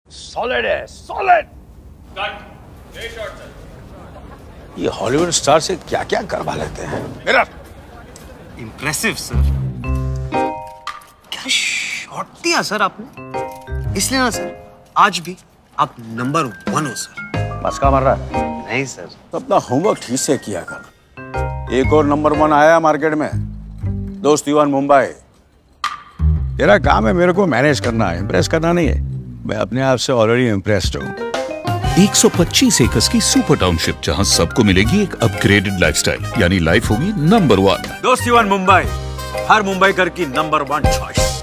Solid है, solid. Cut. Very short sir. ये Hollywood star से क्या क्या करवा लेते हैं। मेरा इम्प्रेसिव सर। क्या शॉट दिया सर आपने, इसलिए ना सर आज भी आप नंबर 1 हो सर। मस्का मार रहा है? नहीं सर। तो अपना होमवर्क ठीक से किया कर। एक और नंबर 1 आया मार्केट में, दोस्त युवान मुंबई। तेरा काम है मेरे को मैनेज करना है, इम्प्रेस करना नहीं है। मैं अपने आप से ऑलरेडी इम्प्रेस्ड हूँ। 125 एकड़ की सुपर टाउनशिप जहां सबको मिलेगी एक अपग्रेडेड लाइफस्टाइल, यानी लाइफ होगी नंबर 1। दोस्त युवान मुंबई, हर मुंबईकर की नंबर 1 चॉइस।